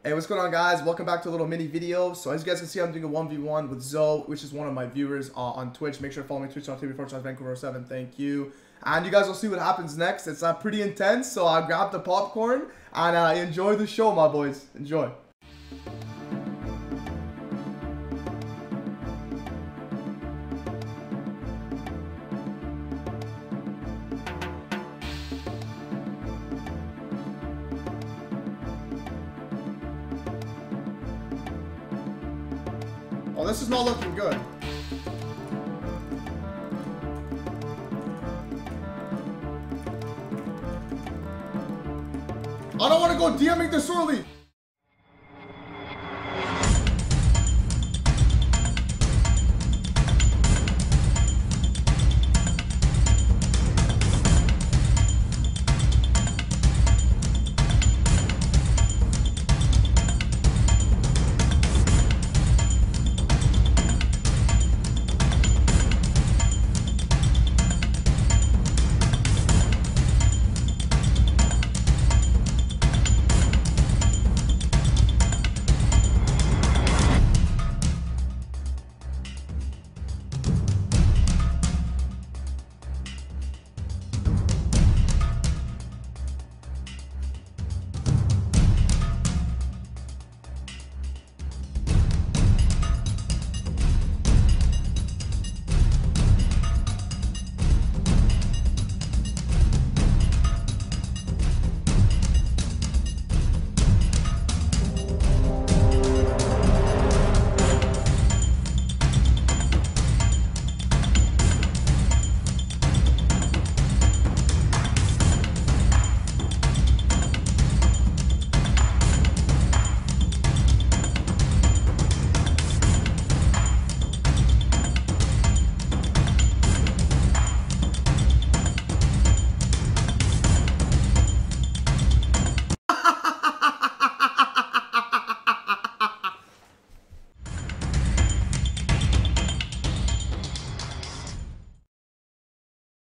Hey, what's going on, guys? Welcome back to a little mini video. So as you guys can see, I'm doing a 1v1 with Zoe, which is one of my viewers on Twitch. Make sure to follow me, twitch.tv/Vancouver7. Thank you. And you guys will see what happens next. It's pretty intense, so I'll grab the popcorn and enjoy the show, my boys. Enjoy. Oh, this is not looking good. I don't want to go DMing this early.